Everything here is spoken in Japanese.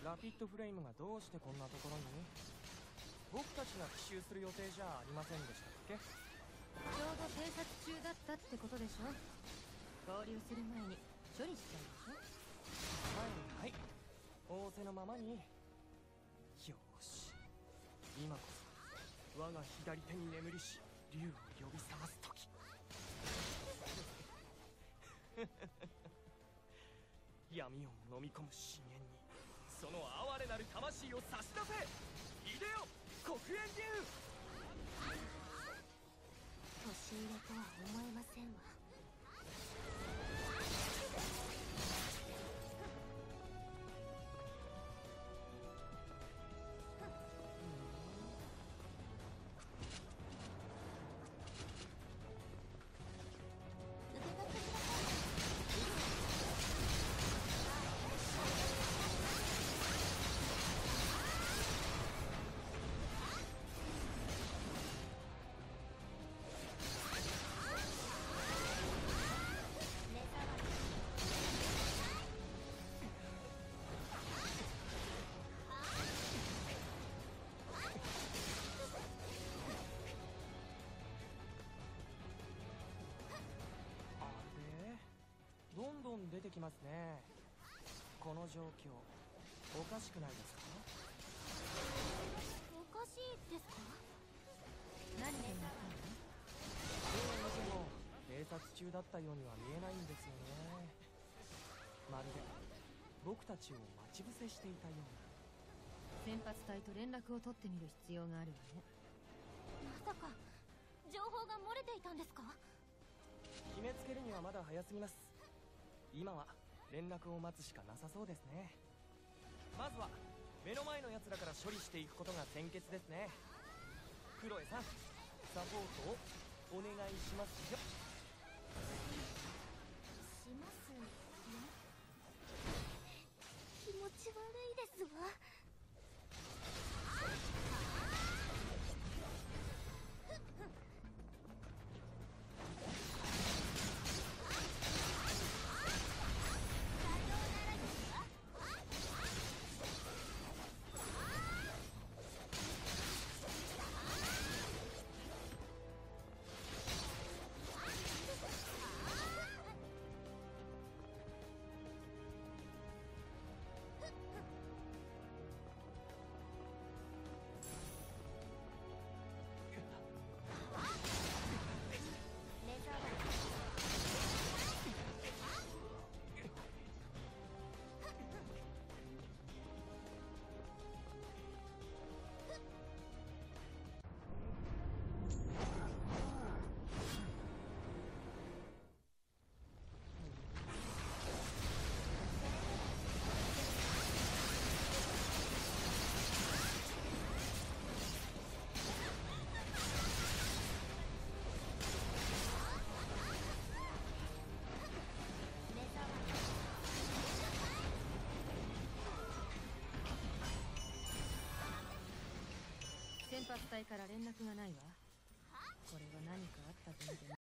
ラピッドフレイムがどうしてこんなところに？僕たちが奇襲する予定じゃありませんでしたっけ？ ちょうど偵察中だったってことでしょ。合流する前に処理しちゃうでしょ。 はいはい、仰せのままに。よーし、今こそ我が左手に眠りし竜を呼び覚ます時。闇をも飲み込む深淵にその哀れなる魂を差し出せ。いでよ黒煙竜。 年上とは思えませんわ。 どんどん出てきますね。この状況おかしくないですか？ おかしいですか？ 何でやったの？ どう見ても偵察中だったようには見えないんですよね。まるで僕たちを待ち伏せしていたような。 先発隊と連絡を取ってみる必要があるわね。 まさか情報が漏れていたんですか？ 決めつけるにはまだ早すぎます。今は連絡を待つしかなさそうですね。まずは目の前の奴らから処理していくことが先決ですね。クロエさん、サポートをお願いしますよ。 しますよ。気持ち悪いですわ。 先発隊から連絡がないわ。これは何かあったと見て